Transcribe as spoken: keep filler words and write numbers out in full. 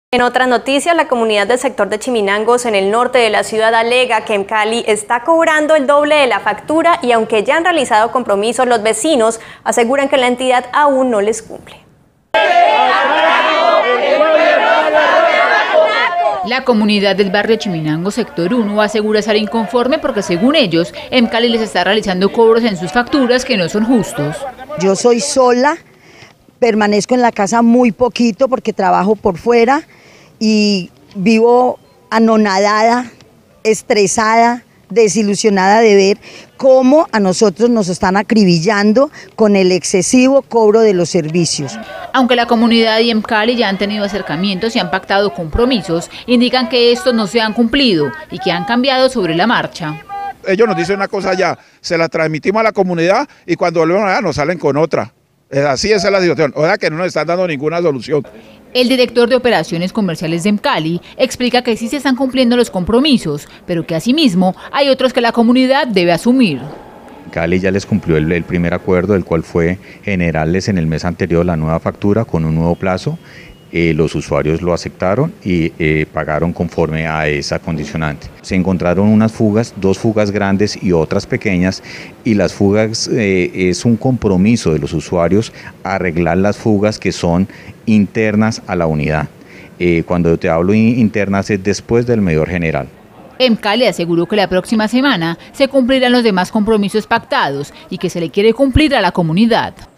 En otras noticias, la comunidad del sector de Chiminangos en el norte de la ciudad alega que EMCALI está cobrando el doble de la factura y aunque ya han realizado compromisos, los vecinos aseguran que la entidad aún no les cumple. La comunidad del barrio Chiminango, sector uno, asegura estar inconforme porque según ellos, EMCALI les está realizando cobros en sus facturas que no son justos. Yo soy sola, permanezco en la casa muy poquito porque trabajo por fuera y vivo anonadada, estresada, desilusionada de ver cómo a nosotros nos están acribillando con el excesivo cobro de los servicios. Aunque la comunidad y EMCALI ya han tenido acercamientos y han pactado compromisos, indican que estos no se han cumplido y que han cambiado sobre la marcha. Ellos nos dicen una cosa ya, se la transmitimos a la comunidad y cuando volvemos allá nos salen con otra. Así es la situación, o sea que no nos están dando ninguna solución. El director de operaciones comerciales de EMCALI explica que sí se están cumpliendo los compromisos, pero que asimismo hay otros que la comunidad debe asumir. EMCALI ya les cumplió el, el primer acuerdo, el cual fue generarles en el mes anterior la nueva factura con un nuevo plazo. Eh, los usuarios lo aceptaron y eh, pagaron conforme a esa condicionante. Se encontraron unas fugas, dos fugas grandes y otras pequeñas, y las fugas eh, es un compromiso de los usuarios arreglar las fugas que son internas a la unidad. Eh, cuando te hablo internas es después del medidor general. EMCALI aseguró que la próxima semana se cumplirán los demás compromisos pactados y que se le quiere cumplir a la comunidad.